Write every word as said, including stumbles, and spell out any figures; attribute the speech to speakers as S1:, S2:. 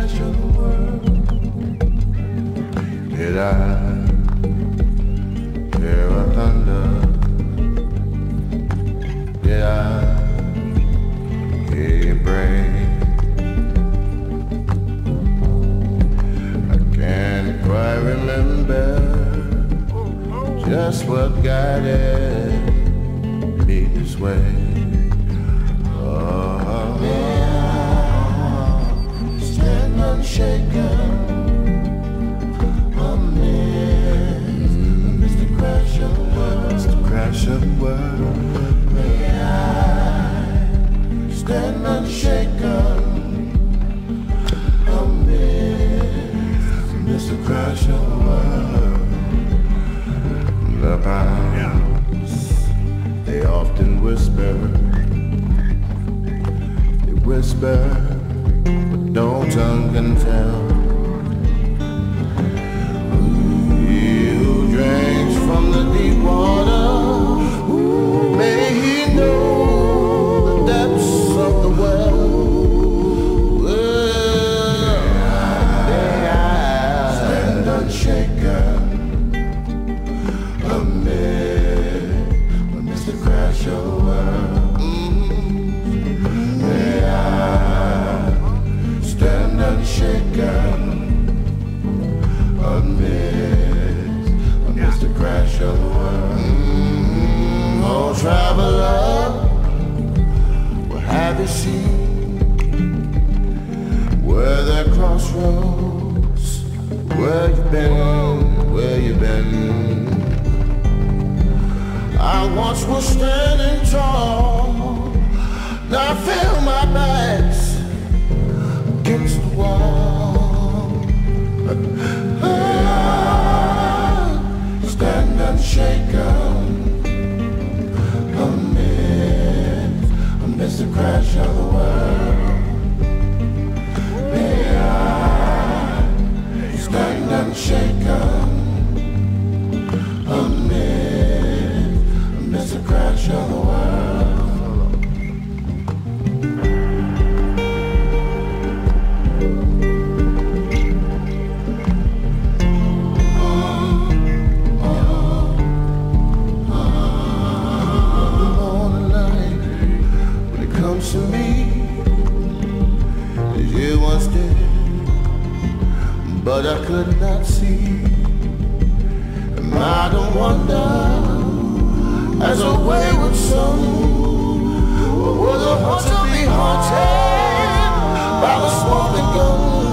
S1: crash of the world. Did I hear a thunder? Did I hear you break? I can't quite remember just what guided me this way. Oh, stand unshaken amidst the crash of the world. The crash of the world. May I stand unshaken amidst the crash of the world. The pines, they often whisper. They whisper, but no tongue can tell. He who drinks from the deep water, may he know the depths of the well. May I stand unshaken amidst the crash of the world. May I stand unshaken amidst, amidst the crash of the world. Mm-hmm. Oh, traveler, what have you seen? Were there crossroads? Where you been? Where you been? I once was standing tall, now I feel my back's against the wall. I stand unshaken amidst, amidst the crash of the world. May I stand unshaken amidst, amidst the crash of the world. To me, you once did, but I could not see. And I don't wonder, as a wayward son, will the haunted be haunted by the smoking gun?